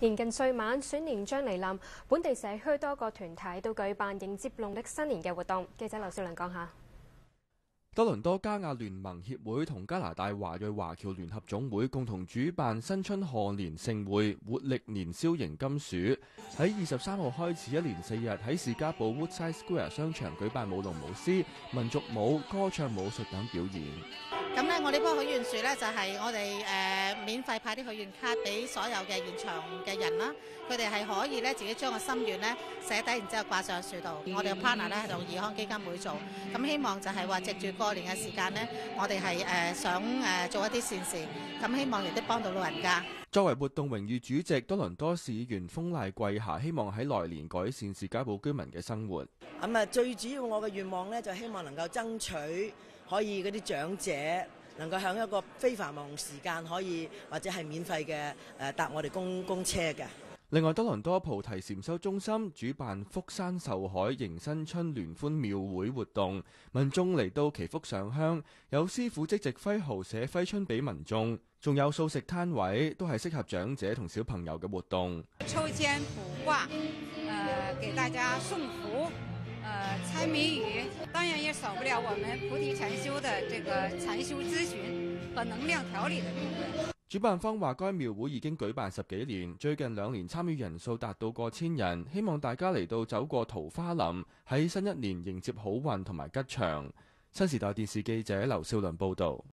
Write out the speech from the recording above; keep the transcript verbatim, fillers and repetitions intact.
年近歲晚，選年將嚟臨，本地社區多個團體都舉辦迎接農曆新年嘅活動。記者劉少良講下。 多倫多加亞聯盟協會同加拿大華裔華僑聯合總會共同主辦新春賀年盛會活力年宵迎金鼠，喺二十三號開始一連四日喺士嘉堡 Woodside Square 商場舉辦舞龍舞獅、民族舞、歌唱武術等表演。 咁咧，我呢棵許願樹咧就係我哋誒、呃、免費派啲許願卡俾所有嘅現場嘅人啦，佢哋係可以咧自己將個心願咧寫低，然之後掛上樹度。我哋嘅 partner 咧係同義康基金會做，咁希望就係話藉住過年嘅時間咧，我哋係誒想誒做一啲善事，咁希望亦都幫到老人家。 作為活動榮譽主席，多倫多市議員風賴桂霞希望喺來年改善士嘉堡居民嘅生活。 咁啊，最主要我嘅願望咧就希望能夠爭取可以嗰啲長者能夠向一個非繁忙時間可以或者係免費嘅誒搭我哋公公車嘅。 另外，多倫多菩提禪修中心主辦福山壽海迎新春聯歡廟會活動，民眾嚟到祈福上香，有師傅即席揮毫寫揮春俾民眾，仲有素食攤位，都係適合長者同小朋友嘅活動。 抽籤卜卦，呃，給大家送福，呃，猜謎語，當然也少不了我們菩提禪修的這個禪修諮詢和能量調理的部分。 主辦方話，該廟會已經舉辦十幾年，最近兩年參與人數達到過千人，希望大家嚟到走過桃花林，喺新一年迎接好運同埋吉祥。新時代電視記者劉少麟報導。